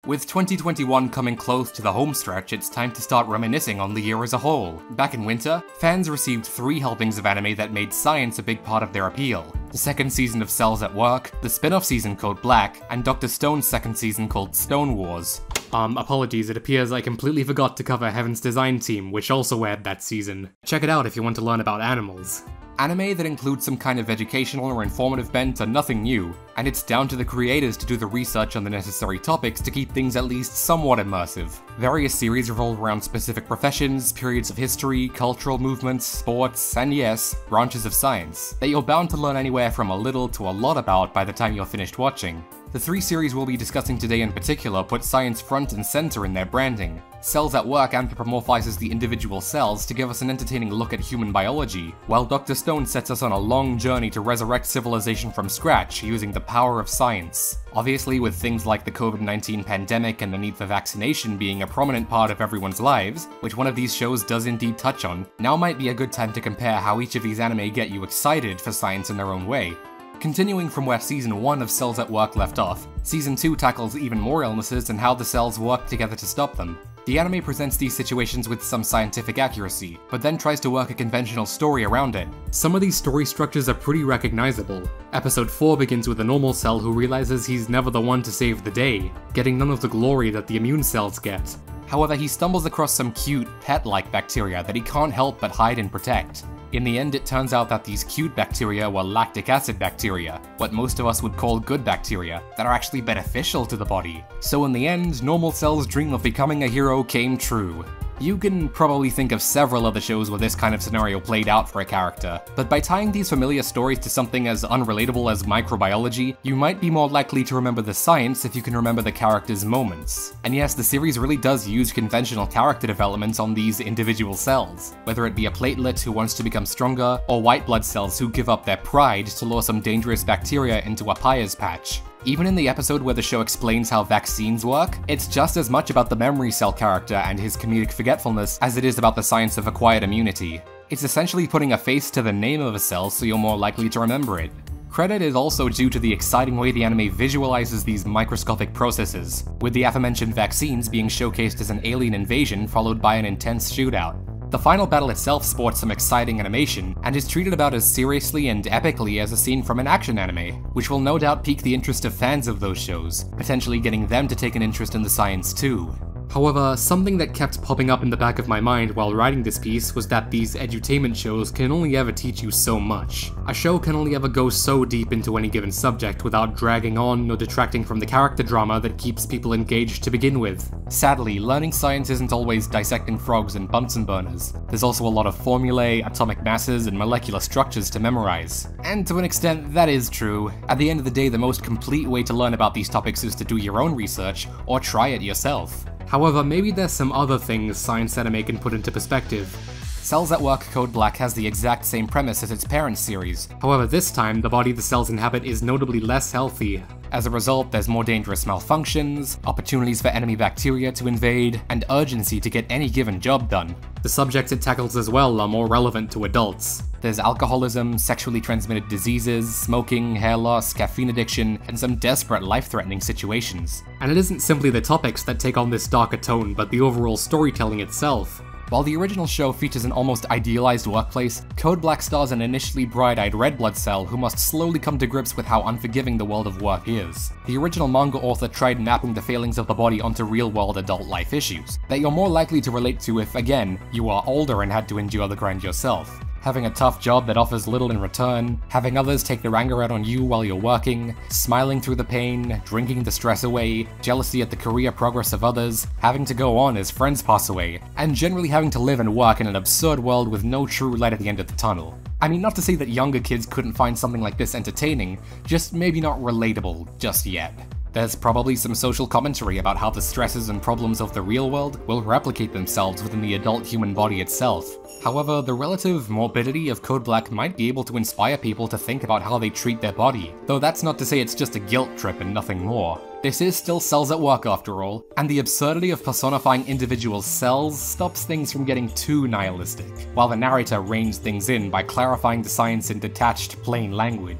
With 2021 coming close to the home stretch, it's time to start reminiscing on the year as a whole. Back in winter, fans received 3 helpings of anime that made science a big part of their appeal. The second season of Cells at Work, the spin-off season called Black, and Dr. Stone's second season called Stone Wars. Apologies, it appears I completely forgot to cover Heaven's Design Team, which also aired that season. Check it out if you want to learn about animals. Anime that includes some kind of educational or informative bent are nothing new, and it's down to the creators to do the research on the necessary topics to keep things at least somewhat immersive. Various series revolve around specific professions, periods of history, cultural movements, sports, and yes, branches of science, that you're bound to learn anywhere from a little to a lot about by the time you're finished watching. The 3 series we'll be discussing today in particular put science front and center in their branding. Cells at Work anthropomorphizes the individual cells to give us an entertaining look at human biology, while Dr. Stone sets us on a long journey to resurrect civilization from scratch using the power of science. Obviously, with things like the COVID-19 pandemic and the need for vaccination being a prominent part of everyone's lives, which one of these shows does indeed touch on, now might be a good time to compare how each of these anime get you excited for science in their own way. Continuing from where Season 1 of Cells at Work left off, Season 2 tackles even more illnesses and how the cells work together to stop them. The anime presents these situations with some scientific accuracy, but then tries to work a conventional story around it. Some of these story structures are pretty recognizable. Episode 4 begins with a normal cell who realizes he's never the one to save the day, getting none of the glory that the immune cells get. However, he stumbles across some cute, pet-like bacteria that he can't help but hide and protect. In the end, it turns out that these cute bacteria were lactic acid bacteria, what most of us would call good bacteria, that are actually beneficial to the body. So in the end, normal Cell's dream of becoming a hero came true. You can probably think of several other shows where this kind of scenario played out for a character, but by tying these familiar stories to something as unrelatable as microbiology, you might be more likely to remember the science if you can remember the character's moments. And yes, the series really does use conventional character developments on these individual cells, whether it be a platelet who wants to become stronger, or white blood cells who give up their pride to lure some dangerous bacteria into a Pyre's patch. Even in the episode where the show explains how vaccines work, it's just as much about the memory cell character and his comedic forgetfulness as it is about the science of acquired immunity. It's essentially putting a face to the name of a cell so you're more likely to remember it. Credit is also due to the exciting way the anime visualizes these microscopic processes, with the aforementioned vaccines being showcased as an alien invasion followed by an intense shootout. The final battle itself sports some exciting animation, and is treated about as seriously and epically as a scene from an action anime, which will no doubt pique the interest of fans of those shows, potentially getting them to take an interest in the science too. However, something that kept popping up in the back of my mind while writing this piece was that these edutainment shows can only ever teach you so much. A show can only ever go so deep into any given subject without dragging on or detracting from the character drama that keeps people engaged to begin with. Sadly, learning science isn't always dissecting frogs and Bunsen burners. There's also a lot of formulae, atomic masses, and molecular structures to memorize. And to an extent, that is true. At the end of the day, the most complete way to learn about these topics is to do your own research, or try it yourself. However, maybe there's some other things science anime can put into perspective. Cells at Work Code Black has the exact same premise as its parent series. However, this time, the body the cells inhabit is notably less healthy. As a result, there's more dangerous malfunctions, opportunities for enemy bacteria to invade, and urgency to get any given job done. The subjects it tackles as well are more relevant to adults. There's alcoholism, sexually transmitted diseases, smoking, hair loss, caffeine addiction, and some desperate life-threatening situations. And it isn't simply the topics that take on this darker tone, but the overall storytelling itself. While the original show features an almost idealized workplace, Code Black stars an initially bright-eyed red blood cell who must slowly come to grips with how unforgiving the world of work is. The original manga author tried mapping the failings of the body onto real-world adult life issues that you're more likely to relate to if, again, you are older and had to endure the grind yourself. Having a tough job that offers little in return, having others take their anger out on you while you're working, smiling through the pain, drinking the stress away, jealousy at the career progress of others, having to go on as friends pass away, and generally having to live and work in an absurd world with no true light at the end of the tunnel. I mean, not to say that younger kids couldn't find something like this entertaining, just maybe not relatable just yet. There's probably some social commentary about how the stresses and problems of the real world will replicate themselves within the adult human body itself. However, the relative morbidity of Code Black might be able to inspire people to think about how they treat their body, though that's not to say it's just a guilt trip and nothing more. This is still Cells at Work after all, and the absurdity of personifying individual cells stops things from getting too nihilistic, while the narrator reins things in by clarifying the science in detached, plain language.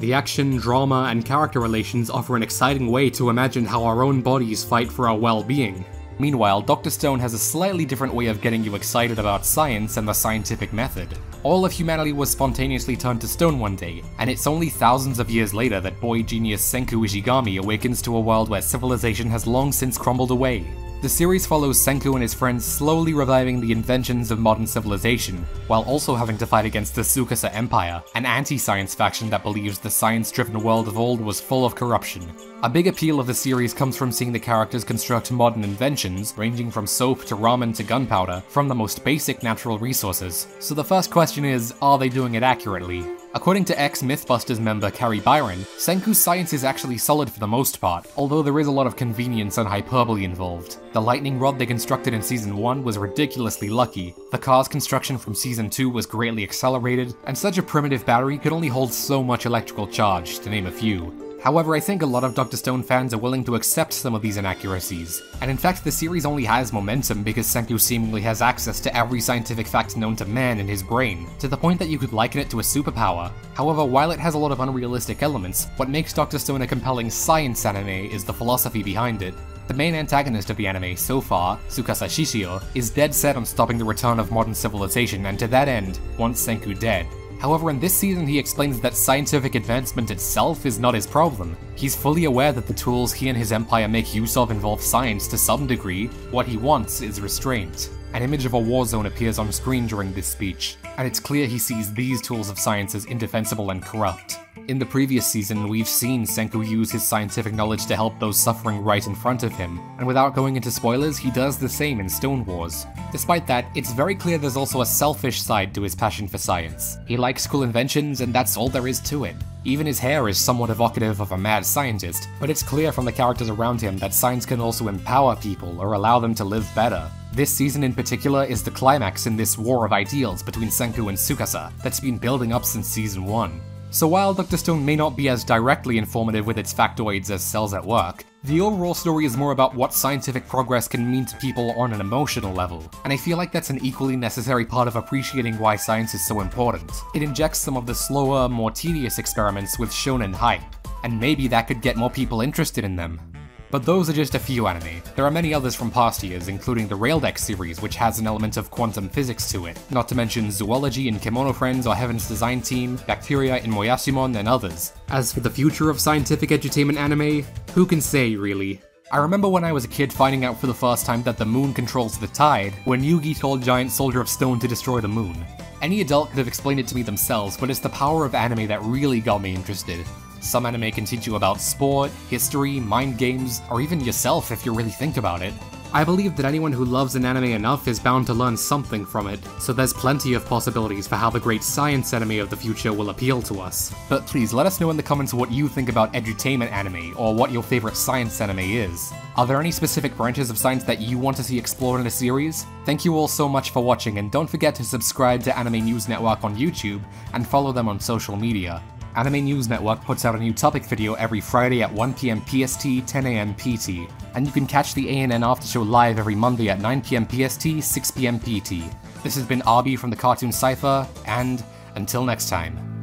The action, drama, and character relations offer an exciting way to imagine how our own bodies fight for our well-being. Meanwhile, Dr. Stone has a slightly different way of getting you excited about science and the scientific method. All of humanity was spontaneously turned to stone one day, and it's only thousands of years later that boy genius Senku Ishigami awakens to a world where civilization has long since crumbled away. The series follows Senku and his friends slowly reviving the inventions of modern civilization, while also having to fight against the Tsukasa Empire, an anti-science faction that believes the science-driven world of old was full of corruption. A big appeal of the series comes from seeing the characters construct modern inventions, ranging from soap to ramen to gunpowder, from the most basic natural resources. So the first question is, are they doing it accurately? According to ex-Mythbusters member Carrie Byron, Senku's science is actually solid for the most part, although there is a lot of convenience and hyperbole involved. The lightning rod they constructed in Season 1 was ridiculously lucky, the car's construction from Season 2 was greatly accelerated, and such a primitive battery could only hold so much electrical charge, to name a few. However, I think a lot of Dr. Stone fans are willing to accept some of these inaccuracies, and in fact the series only has momentum because Senku seemingly has access to every scientific fact known to man in his brain, to the point that you could liken it to a superpower. However, while it has a lot of unrealistic elements, what makes Dr. Stone a compelling science anime is the philosophy behind it. The main antagonist of the anime so far, Tsukasa Shishio, is dead set on stopping the return of modern civilization, and to that end, wants Senku dead. However, in this season he explains that scientific advancement itself is not his problem. He's fully aware that the tools he and his empire make use of involve science to some degree. What he wants is restraint. An image of a war zone appears on screen during this speech, and it's clear he sees these tools of science as indefensible and corrupt. In the previous season, we've seen Senku use his scientific knowledge to help those suffering right in front of him, and without going into spoilers, he does the same in Stone Wars. Despite that, it's very clear there's also a selfish side to his passion for science. He likes cool inventions, and that's all there is to it. Even his hair is somewhat evocative of a mad scientist, but it's clear from the characters around him that science can also empower people or allow them to live better. This season in particular is the climax in this war of ideals between Senku and Tsukasa that's been building up since Season 1. So while Dr. Stone may not be as directly informative with its factoids as Cells at Work, the overall story is more about what scientific progress can mean to people on an emotional level, and I feel like that's an equally necessary part of appreciating why science is so important. It injects some of the slower, more tedious experiments with shonen hype, and maybe that could get more people interested in them. But those are just a few anime. There are many others from past years, including the Raildex series, which has an element of quantum physics to it, not to mention Zoology in Kemono Friends or Heaven's Design Team, Bacteria in Moyashimon, and others. As for the future of scientific edutainment anime, who can say, really? I remember when I was a kid finding out for the first time that the moon controls the tide, when Yugi told Giant Soldier of Stone to destroy the moon. Any adult could have explained it to me themselves, but it's the power of anime that really got me interested. Some anime can teach you about sport, history, mind games, or even yourself if you really think about it. I believe that anyone who loves an anime enough is bound to learn something from it, so there's plenty of possibilities for how the great science anime of the future will appeal to us. But please let us know in the comments what you think about edutainment anime, or what your favorite science anime is. Are there any specific branches of science that you want to see explored in a series? Thank you all so much for watching, and don't forget to subscribe to Anime News Network on YouTube, and follow them on social media. Anime News Network puts out a new topic video every Friday at 1 PM PST, 10 AM PT, and you can catch the ANN Aftershow live every Monday at 9 PM PST, 6 PM PT. This has been Abhi from the Cartoon Cipher, and until next time.